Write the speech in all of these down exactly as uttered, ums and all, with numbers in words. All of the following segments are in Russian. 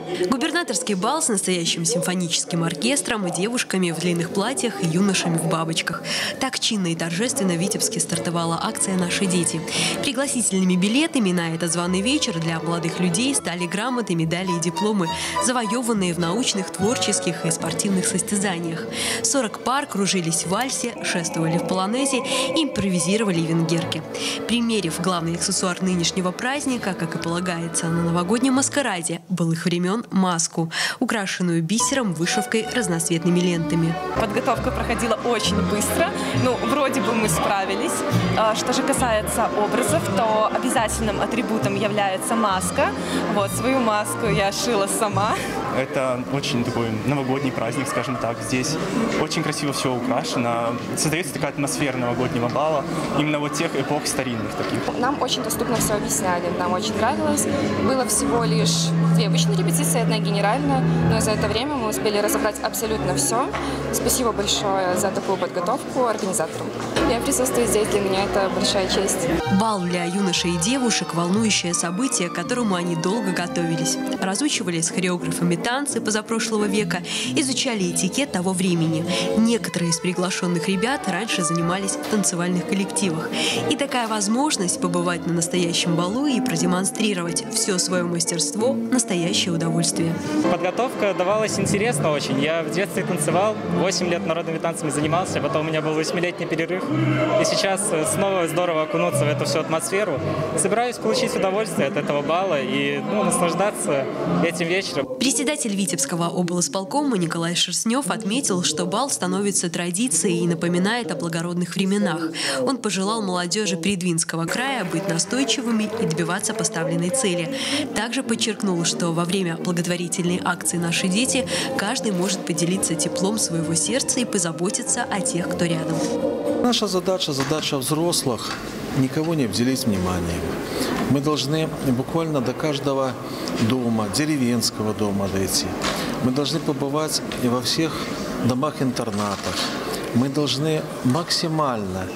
Губернаторский бал с настоящим симфоническим оркестром, девушками в длинных платьях и юношами в бабочках. Так чинно и торжественно в Витебске стартовала акция «Наши дети». Пригласительными билетами на этот званый вечер для молодых людей стали грамоты, медали и дипломы, завоеванные в научных, творческих и спортивных состязаниях. сорок пар кружились в вальсе, шествовали в полонезе и импровизировали венгерки. Примерив главный аксессуар нынешнего праздника, как и полагается на новогоднем маскараде былых времен, маску, украшенную бисером, вышивкой, разноцветными лентами. Подготовка проходила очень быстро, ну, вроде бы мы справились. Что же касается образов, то обязательным атрибутом является маска. Вот, свою маску я шила сама. Это очень такой новогодний праздник, скажем так. Здесь очень красиво все украшено. Создается такая атмосфера новогоднего бала, именно вот тех эпох старинных таких. Нам очень доступно все объясняли, нам очень нравилось. Было всего лишь две обычные репетиции, одна генеральная, но за это время мы успели разобрать абсолютно все. Спасибо большое за такую подготовку организаторам. Я присутствую здесь, для меня это большая честь. Бал для юношей и девушек – волнующее событие, к которому они долго готовились. Разучивали с хореографами танцы позапрошлого века, изучали этикет того времени. Некоторые из приглашенных ребят раньше занимались в танцевальных коллективах. И такая возможность побывать на настоящем балу и продемонстрировать все свое мастерство – настоящее удовольствие. Подготовка давалась интересно очень. Я в детстве танцевал, восемь лет народными танцами занимался, потом у меня был восьмилетний перерыв. И сейчас снова здорово окунуться в эту всю атмосферу. Собираюсь получить удовольствие от этого бала и ну, наслаждаться этим вечером. Председатель Витебского облсполкома Николай Шерстнев отметил, что бал становится традицией и напоминает о благородных временах. Он пожелал молодежи Придвинского края быть настойчивыми и добиваться поставленной цели. Также подчеркнул, что во время благотворительной акции «Наши дети» каждый может поделиться теплом своего сердца и позаботиться о тех, кто рядом. Наша задача, задача взрослых – никого не обделить вниманием. Мы должны буквально до каждого дома, деревенского дома дойти. Мы должны побывать и во всех домах-интернатах. Мы должны максимально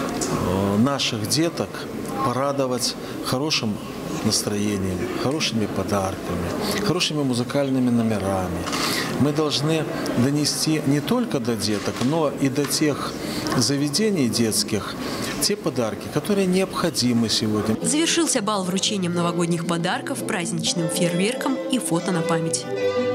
наших деток порадовать хорошим настроением, хорошими подарками, хорошими музыкальными номерами. Мы должны донести не только до деток, но и до тех заведений детских те подарки, которые необходимы сегодня. Завершился бал вручением новогодних подарков, праздничным фейерверком и фото на память.